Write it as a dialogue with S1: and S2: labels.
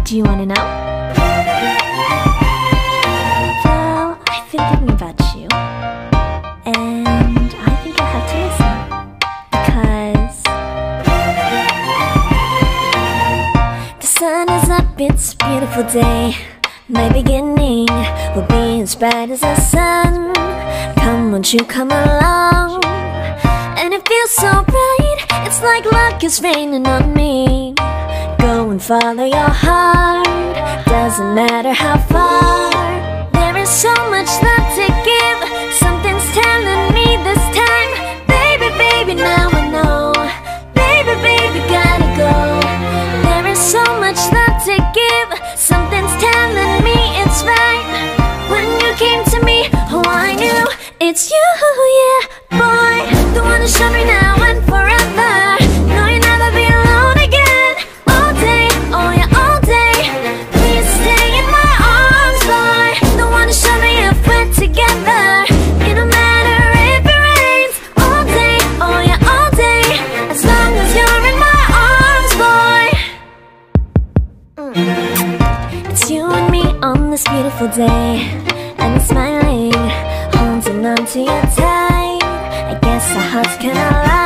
S1: Do you wanna know? Well, I've been thinking about you, and I think I have to listen. Because the sun is up, it's a beautiful day. My beginning will be as bright as the sun. Come, won't you come along? And it feels so bright, it's like luck is raining on me. Go and follow your heart, doesn't matter how far. There is so much love to give, something's telling me this time. Baby, baby, now I know. Baby, baby, gotta go. There is so much love to give, something's telling me it's right. When you came to me, oh I knew it's you, yeah, boy. The one who showed me now and forever. No, you'll never be alone again. All day, oh yeah, all day. Please stay in my arms, boy. The one who showed me if we're together. It don't matter if it rains. All day, oh yeah, all day. As long as you're in my arms, boy. It's you and me on this beautiful day, and I'm smiling, holding on to you tight. I guess our hearts can align.